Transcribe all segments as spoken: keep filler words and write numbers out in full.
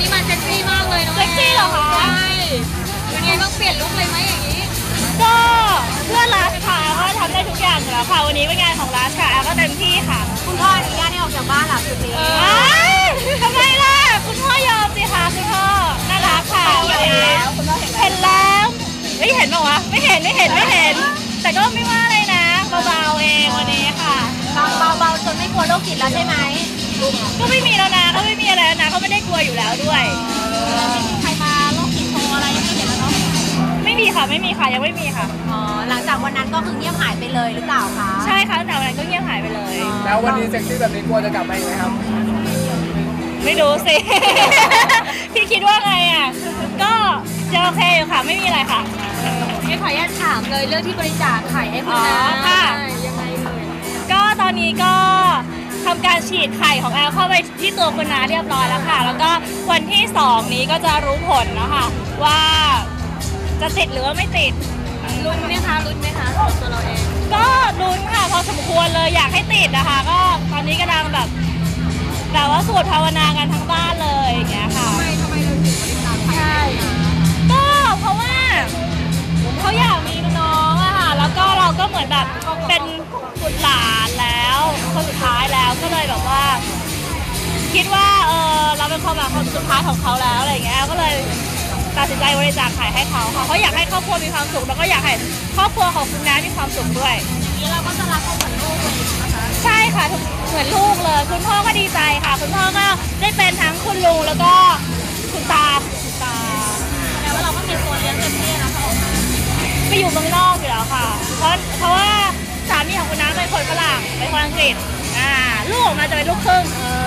นี้มาเซ็กซี่มากเลยน้องเซ็กซี่เหรอคะใช่เป็นไงต้องเปลี่ยนลุคเลยไหมอย่างนี้ก็เพื่อนรักค่ะก็ทำได้ทุกอย่างอยู่แล้วค่ะวันนี้เป็นงานของรักค่ะก็เต็มที่ค่ะคุณพ่ออนุญาตให้ออกจากบ้านหลังสุดนี้ทำไมล่ะคุณพ่อยอมสิคะคุณพ่อน่ารักค่ะวันนี้เห็นแล้วไม่เห็นหรอวะไม่เห็นไม่เห็นไม่เห็นแต่ก็ไม่ว่าอะไรนะเบาๆเองวันนี้ค่ะเบาๆจนไม่กลัวโรคจิตแล้วใช่ไหมก็ไม่มีแล้วนะก็ไม่มีอะไรแล้วนะเขาไม่ได้กลัวอยู่แล้วด้วยไม่มีใครมาโรคจิตโชว์อะไรยังไม่เห็นแล้วเนาะไม่มีค่ะไม่มีค่ะยังไม่มีค่ะอ๋อหลังจากวันนั้นก็คือเงียบหายไปเลยหรือเปล่าคะใช่ค่ะแต่วันนั้นก็เงียบหายไปเลยแล้ววันนี้เซ็กซี่แบบนี้กลัวจะกลับมาอีกไหมครับไม่รู้สิพี่คิดว่าไงอ่ะก็จะโอเคอยู่ค่ะไม่มีอะไรค่ะไม่ขออนุญาตถามเลยเรื่องที่บริจาคไข่ให้คุณน้าค่ะยังไงเลยก็ตอนนี้ก็ทำการฉีดไข่ของแอลเข้าไปที่ตัวคุณน้าเรียบร้อยแล้วค่ะแล้วก็วันที่สองนี้ก็จะรู้ผลนะคะว่าจะติดหรือว่าไม่ติดลุ้นไหมคะลุ้นไหมคะตัวเราเองก็ลุ้นค่ะพอสมควรเลยอยากให้ติดนะคะก็ตอนนี้กำลังแบบแต่ว่าสวดภาวนากันทั้งบ้านเลยอย่างเงี้ยค่ะทำไมทำไมเราถึงบริจาคไข่ก็เพราะว่าเขาอยากมีน้องอะค่ะแล้วก็เราก็เหมือนแบบเป็นบุตรหลานแล้วคนสุดท้ายแล้วก็เลยแบบว่าคิดว่าเออเราเป็นความหวังคนสุดท้ายของเขาแล้วอะไรเงี้ยก็เลยตัดสินใจบริจาคไข่ให้เขาค่ะเขาอยากให้ครอบครัวมีความสุขแล้วก็อยากให้ครอบครัวของคุณน้ามีความสุขด้วยนี่เราก็จะรักเขาเหมือนลูกเลยนะคะใช่ค่ะเหมือนลูกเลยคุณพ่อก็ดีใจค่ะคุณพ่อก็ได้เป็นทั้งคุณลุงแล้วก็คุณตาคุณตาแต่ว่าเราก็มีตัวเลี้ยงเต็มที่นะเขาไปอยู่เมืองนอกอยู่แล้วค่ะเพราะเพราะว่าสามีของคุณน้าเป็นคนฝรั่งเป็นคนอังกฤษอ่าลูกออกมาจะเป็นลูกครึ่ง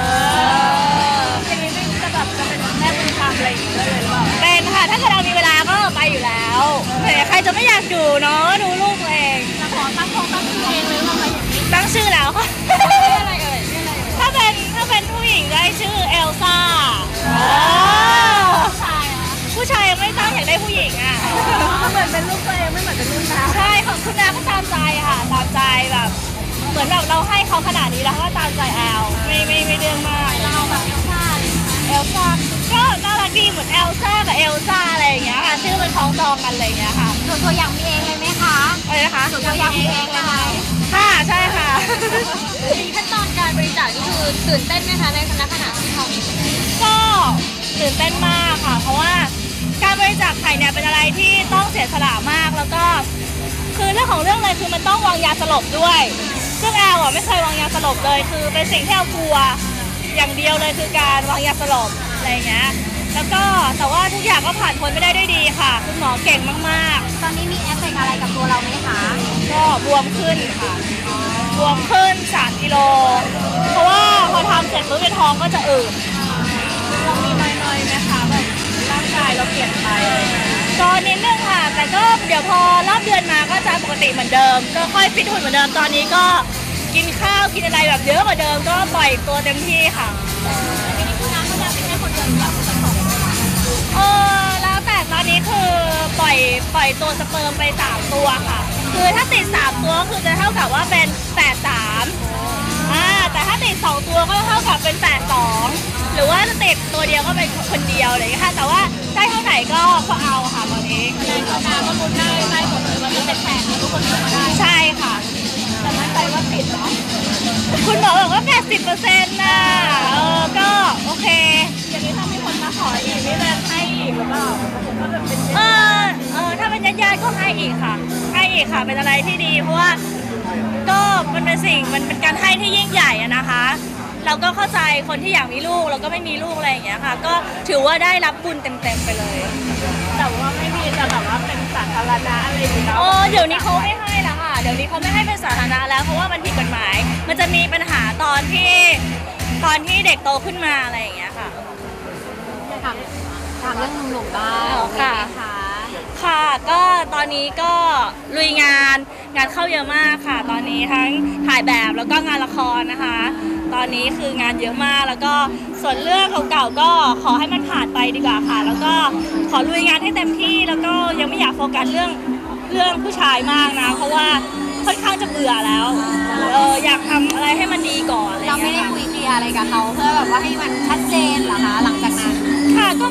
อย่างนี้ไม่จะแบบจะเป็นแม่บุญธรรมอะไรอย่างเงี้ยเลยหรือเปล่าเป็นค่ะถ้าเกิดเรามีเวลาก็ไปอยู่แล้วแต่ใครจะไม่อยากอยู่เนาะดูลูกตัวเองจะขอตั้งโครงตั้งชื่อเองเลยว่าอะไรอย่างนี้ตั้งชื่อแล้วค่ะชื่ออะไรเอ่ยชื่ออะไรถ้าเป็นถ้าเป็นผู้หญิงได้ชื่อเอลซ่าผู้ชายอ่ะผู้ชายยังไม่ตั้งอยากได้ผู้หญิงอ่ะเหมือนเป็นลูกตัวเองไม่เหมือนเป็นลูกน้าใช่ของคุณน้าก็ตามใจค่ะตามใจแบบเหมือนแบบเราให้เขาขนาดนี้แล้วก็ตามใจแอลไม่ไม่ไม่เรื่องมากเราแบบเอลซ่าเลยเอลซ่าก็น่ารักดีเหมือนเอลซ่ากับเอลซ่าอะไรอย่างเงี้ยค่ะชื่อเป็นคล้องจองกันอะไรอย่างเงี้ยค่ะส่วนตัวอย่างมีเองเลยไหมคะอะไรนะคะส่วนตัวอย่างมีเองเลยไหมค่ะใช่ค่ะขั้นตอนการบริจาคนี่คือตื่นเต้นไหมคะในคณะขณะที่ทำก็ตื่นเต้นมากค่ะเพราะว่าการบริจาคไข่เนี่ยเป็นอะไรที่ต้องเสียสละมากแล้วก็คือเรื่องของเรื่องเลยคือมันต้องวางยาสลบด้วยซึ่งแอลอ่ะไม่เคยวางยาสลบเลยคือเป็นสิ่งที่แอลกลัวอย่างเดียวเลยคือการวางยาสลบอะไรเงี้ยแล้วก็แต่ว่าทุกอย่างก็ผ่านพ้นไปได้ด้วยดีค่ะคุณหมอเก่งมากๆตอนนี้มีเอฟเฟกต์อะไรกับตัวเราไหมคะก็บวมขึ้นค่ะบวมขึ้นสามกิโลเพราะว่าพอทำเสร็จปุ๊บในท้องก็จะอืดเรามีน้อยๆไหมคะแบบร่างกายเราเปลี่ยนไปก็นิดนึงค่ะแต่ก็เดี๋ยวพอรอบเดือนมาก็จะปกติเหมือนเดิมก็ค่อยฟิตหุ่นเหมือนเดิมตอนนี้ก็กินข้าวกินอะไรแบบเยอะกว่าเดิมก็ปล่อยตัวเต็มที่ค่ะทีนี้คุณน้าก็จะเป็นแค่คนเดียวอยากผสมเออแล้วแต่ตอนนี้คือปล่อยปล่อยตัวสเปิร์มไปสามตัวค่ะคือถ้าติดสามตัวคือจะเท่ากับว่าเป็นแปดสามอ่าแต่ถ้าติดสองตัวก็เท่ากับเป็นแปดสองหรือว่าจะติดตัวเดียวก็เป็นคนเดียวอะไรอย่างเงี้ยค่ะแต่ว่าได้เท่าไหร่ก็ก็เอาค่ะตอนนี้ในคุณน้าก็ลุ้นได้ได้หมดเลยวันนี้เป็นแปดทุกคนเดียวมาได้ใช่ค่ะแต่มั่นใจว่าติดเหรอคุณหมอบอกว่า แปดสิบเปอร์เซ็นต์ นะเออก็โอเคอย่างนี้ถ้ามีคนมาขออีกนี่จะให้อีกหรือเปล่าก็จะเป็นเออเออถ้าเป็นญาติๆก็ให้อีกค่ะให้อีกค่ะเป็นอะไรที่ดีเพราะว่าก็มันเป็นสิ่งมันเป็นการให้ที่ยิ่งใหญ่อะนะคะเราก็เข้าใจคนที่อยากมีลูกแล้วก็ไม่มีลูกอะไรอย่างเงี้ยค่ะก็ถือว่าได้รับบุญเต็มๆไปเลยแต่ว่าไม่มีจะแบบว่าเป็นสาธารณะอะไรอย่างเงี้ยโอ้เดี๋ยวนี้เขาไม่ให้แล้วค่ะเดี๋ยวนี้เขาไม่ให้เป็นสาธารณะแล้วเพราะว่ามันผิดกฎหมายมันจะมีปัญหาตอนที่ตอนที่เด็กโตขึ้นมาอะไรอย่างเงี้ยค่ะถามถามเรื่องหนุ่มๆบ้างค่ะค่ะก็ตอนนี้ก็ลุยงานงานเข้าเยอะมากค่ะตอนนี้ทั้งถ่ายแบบแล้วก็งานละครนะคะตอนนี้คืองานเยอะมากแล้วก็ส่วนเรื่องเก่าๆก็ขอให้มันผ่านไปดีกว่าค่ะแล้วก็ขอลุยงานให้เต็มที่แล้วก็ยังไม่อยากโฟกัสเรื่องเรื่องผู้ชายมากนะเพราะว่าค่อนข้างจะเบื่อแล้วเอออยากทำอะไรให้มันดีก่อนเราไม่ได้คุยเคลียร์อะไรกับเขาเพื่อแบบว่าให้มันชัดเจนเหรอคะหลังจากนั้นค่ะ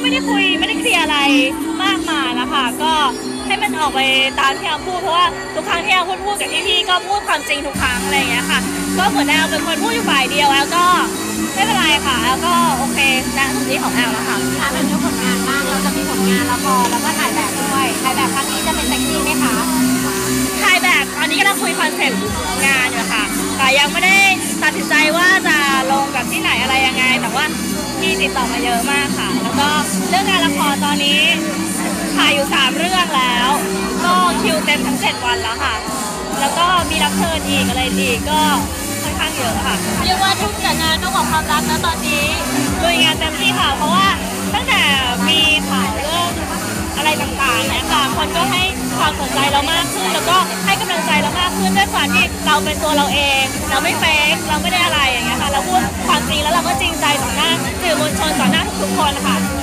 ไม่ได้คุยไม่ได้เคลียร์อะไรมากมายนะคะก็ให้มันออกไปตามที่แอลพูดเพราะว่าทุกครั้งที่แอลพูดพูดกับพี่ๆก็พูดความจริงทุกครั้งอะไรอย่างเงี้ยค่ะก็เหมือนแอลเป็นคนพูดอยู่ฝ่ายเดียวแอลก็ไม่เป็นไรค่ะแอลก็โอเคณตรงนี้ของแอลแล้วค่ะอ่ะเป็นเรื่องผลงานบ้างเราจะมีผลงานละครแล้วก็ถ่ายแบบด้วยถ่ายแบบครั้งนี้จะเป็นเซ็กซี่ไหมคะถ่ายแบบตอนนี้กำลังคุยคอนเซ็ปต์งานอยู่ค่ะแต่ยังไม่ได้ตัดสินใจว่าจะลงกับที่ไหนอะไรยังไงแต่ว่ามีติดต่อมาเยอะมากค่ะแล้วก็เรื่องงานละครตอนนี้ถ่ายอยู่สามเรื่องแล้วก็คิวเต็มทั้งเจ็ดวันแล้วค่ะแล้วก็มีรับเชิญอีกอะไรอีกก็ค่อนข้างเยอะค่ะเรียกว่าทุ่มกับงานมากกว่าความรักนะตอนนี้ลุยงานเต็มที่ค่ะเพราะว่าตั้งแต่มีข่าวเรื่องอะไรต่างๆเนี่ยค่ะคนก็ให้ความสนใจเรามากขึ้นแล้วก็ให้กำลังใจเรามากขึ้นด้วยความที่เราเป็นตัวเราเองเราไม่เฟกเราไม่ได้อะไรอย่างเงี้ยค่ะเราพูดความจริงแล้วเราก็จริงใจต่อหน้าสื่อมวลชนต่อหน้าทุกๆคนค่ะ